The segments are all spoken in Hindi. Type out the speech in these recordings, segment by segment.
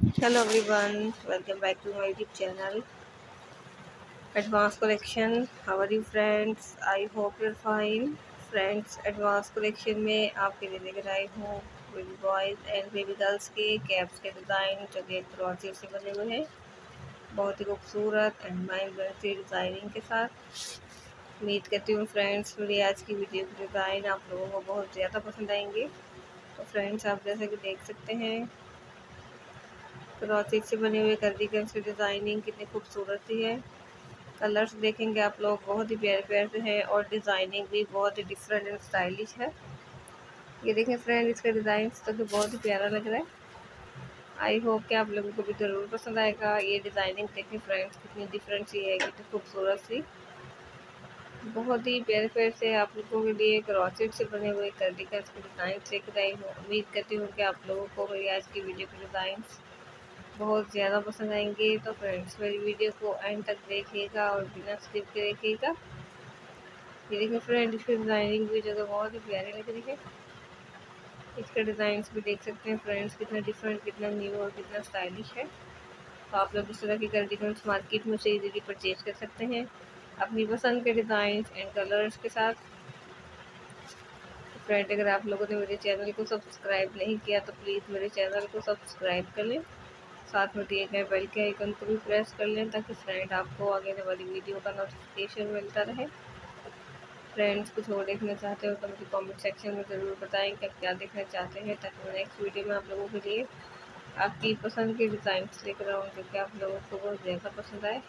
Hello everyone, welcome back to my YouTube channel Advanced Collection. How are you friends? I hope you're fine. Friends, Advanced Collection में आपके लिए लेकर आई हूँ baby boys and baby girls के कैप्स के डिज़ाइन जो कि क्रॉचेट से बने हुए हैं। बहुत ही खूबसूरत एंड माइंड ब्लोइंग डिज़ाइनिंग के साथ। उम्मीद करती हूँ फ्रेंड्स मेरी आज की वीडियो के डिज़ाइन आप लोगों को बहुत ज़्यादा पसंद आएंगे। तो फ्रेंड्स आप जैसे कि देख सकते हैं क्रॉचेट से बने हुए कार्डिगन्स की डिज़ाइनिंग कितनी खूबसूरत सी है। कलर्स देखेंगे आप लोग बहुत ही प्यारे प्यारे से हैं और डिज़ाइनिंग भी बहुत ही डिफरेंट एंड स्टाइलिश है। ये देखें फ्रेंड इसका डिज़ाइन तो कि बहुत ही प्यारा लग रहा है। आई होप कि आप लोगों को भी ज़रूर पसंद आएगा। ये डिज़ाइनिंग देखें फ्रेंड्स कितनी डिफरेंट सी है, कितनी खूबसूरत सी, बहुत ही प्यारे प्यारे से आप लोगों के लिए क्रॉचेट से बने हुए कार्डिगन्स के डिज़ाइन लेकर आई हूँ। उम्मीद करती हूँ कि आप लोगों को मेरी आज की वीडियो के डिज़ाइन बहुत ज़्यादा पसंद आएंगे। तो फ्रेंड्स मेरी वीडियो को एंड तक देखिएगा और बिना स्किप के देखिएगा। ये देखिए फ्रेंड इसकी डिज़ाइनिंग भी जो है बहुत ही प्यारी लग रही है। इसके डिज़ाइंस भी देख सकते हैं फ्रेंड्स कितना डिफरेंट, कितना न्यू और कितना स्टाइलिश है। तो आप लोग इस तरह के कार्डिगन्स मार्केट में से इजीली परचेज कर सकते हैं अपनी पसंद के डिज़ाइन एंड कलर्स के साथ। फ्रेंड अगर आप लोगों ने मेरे चैनल को सब्सक्राइब नहीं किया तो प्लीज़ मेरे चैनल को सब्सक्राइब कर लें, साथ में दिए गए बेल के आइकन को भी प्रेस कर लें ताकि फ्रेंड आपको आगे आने वाली वीडियो का नोटिफिकेशन मिलता रहे। फ्रेंड्स कुछ और देखना चाहते हो तो मुझे कमेंट सेक्शन में ज़रूर बताएं कि आप क्या देखना चाहते हैं ताकि मैं नेक्स्ट वीडियो में आप लोगों के लिए आपकी पसंद के डिज़ाइन लेकर आऊँ जो कि आप लोगों को बहुत ज़्यादा पसंद आए।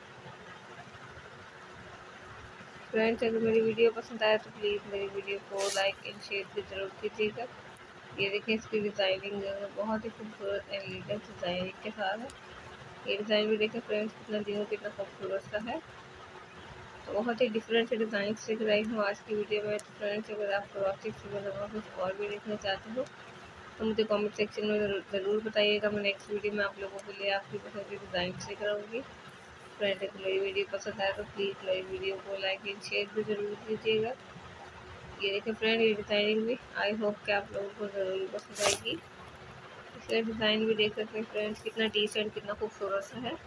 फ्रेंड्स अगर मेरी वीडियो पसंद आए तो प्लीज़ मेरी वीडियो को लाइक एंड शेयर भी ज़रूर कीजिएगा। ये देखिए इसकी डिज़ाइनिंग बहुत ही खूबसूरत एंड लेटेस्ट डिज़ाइनिंग के साथ है। ये डिज़ाइन भी देखिए फ्रेंड्स कितना न्यू कितना खूबसूरत सा है। तो बहुत ही डिफरेंट से डिज़ाइन लेकर आई हूँ आज की वीडियो में। तो फ्रेंड्स अगर आप क्रॉचेट से बना कुछ और भी देखना चाहते हो तो मुझे कमेंट सेक्शन में ज़रूर बताइएगा। मैं नेक्स्ट वीडियो में आप लोगों के लिए आपकी पसंद के डिज़ाइन लेकर आऊँगी। फ्रेंड अगर मेरी वीडियो पसंद आए तो प्लीज़ मेरी वीडियो को लाइक एंड शेयर भी ज़रूर कीजिएगा। ये देखिए फ्रेंड ये डिज़ाइनिंग भी आई होप कि आप लोगों को ज़रूर पसंद आएगी। इसका डिज़ाइन भी देख सकते हैं फ्रेंड्स कितना डिसेंट कितना खूबसूरत सा है।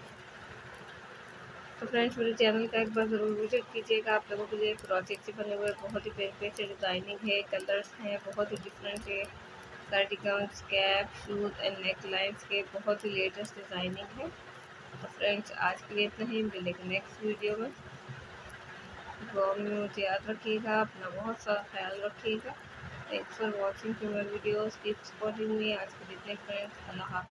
तो फ्रेंड्स मेरे चैनल का एक बार ज़रूर विजिट कीजिएगा। आप लोगों के लिए क्रॉचेट से बने हुए बहुत ही प्यारे से डिज़ाइनिंग है, कलर्स हैं बहुत ही डिफरेंट है। Cardigans, cap, shoes and neck lines के बहुत ही लेटेस्ट डिज़ाइनिंग है। तो फ्रेंड्स आज के लिए इतना ही, मिलेंगे नेक्स्ट वीडियो में। दुआ में मुझे याद रखिएगा, अपना बहुत सारा ख्याल रखिएगा। Thanks for watching my videos, keep supporting me. आज के लिए फ्रेंड्स अल्लाह हाफ़िज़।